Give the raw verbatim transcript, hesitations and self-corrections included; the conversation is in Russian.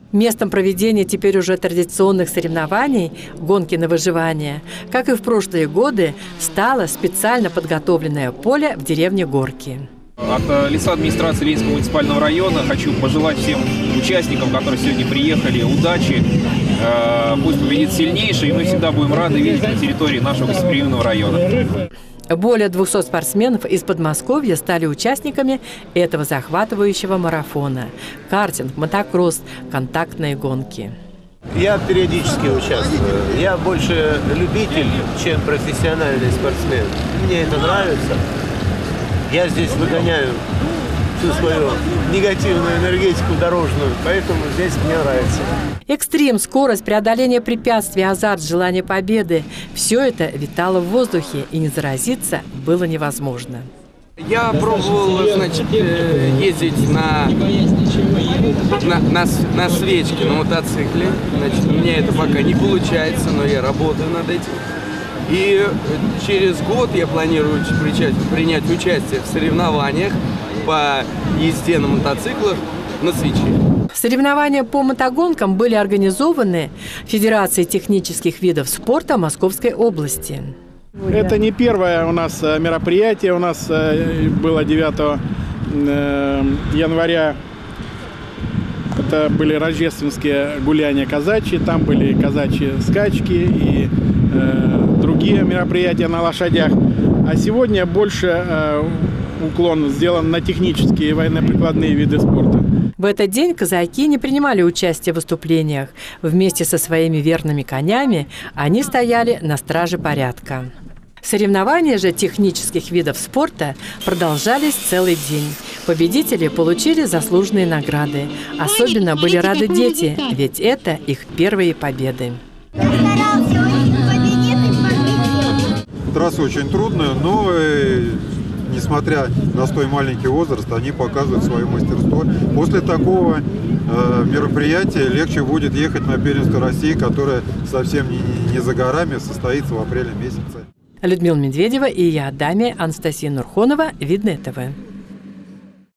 Местом проведения теперь уже традиционных соревнований «Гонки на выживание», как и в прошлые годы, стало специально подготовленное поле в деревне Горки. От лица администрации Ленинского муниципального района хочу пожелать всем участникам, которые сегодня приехали, удачи. Пусть победит сильнейший, и мы всегда будем рады видеть на территории нашего гостеприимного района. Более двухсот спортсменов из Подмосковья стали участниками этого захватывающего марафона. Картинг, мотокросс, контактные гонки. Я периодически участвую. Я больше любитель, чем профессиональный спортсмен. Мне это нравится. Я здесь выгоняю всю свою негативную энергетику дорожную, поэтому здесь мне нравится. Экстрим, скорость, преодоление препятствий, азарт, желание победы – все это витало в воздухе, и не заразиться было невозможно. Я пробовал, значит, ездить на, на, на, на свечке, на мотоцикле. Значит, у меня это пока не получается, но я работаю над этим. И через год я планирую принять участие в соревнованиях по езде на мотоциклах на свече. Соревнования по мотогонкам были организованы Федерацией технических видов спорта Московской области. Это не первое у нас мероприятие. У нас было девятого января. Это были рождественские гуляния казачьи. Там были казачьи скачки и другие мероприятия на лошадях. А сегодня больше уклон сделан на технические и военно-прикладные виды спорта. В этот день казаки не принимали участие в выступлениях. Вместе со своими верными конями они стояли на страже порядка. Соревнования же технических видов спорта продолжались целый день. Победители получили заслуженные награды. Особенно были рады дети, ведь это их первые победы. Трасса очень трудная, но несмотря на свой маленький возраст, они показывают свое мастерство. После такого э, мероприятия легче будет ехать на первенство России, которое совсем не, не за горами, состоится в апреле месяце. Людмила Медведева и я, Даме Анастасия Нурхонова, Видное ТВ.